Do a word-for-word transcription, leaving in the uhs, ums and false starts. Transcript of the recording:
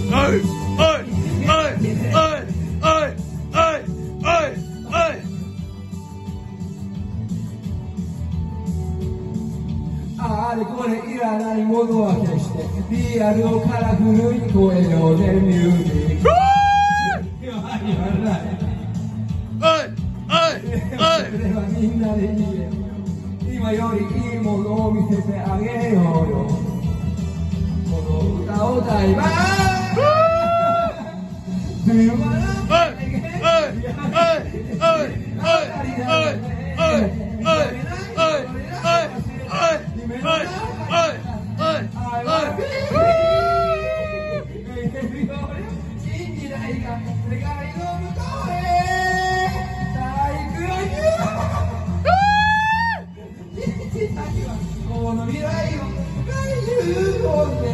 あれこれいらないものは消してリアルをカラフルに声をでミュージックそれはみんなで言え今よりいいものを見せてあげようよこの歌を歌います信じないが世界の向こうへこの未来を大丈夫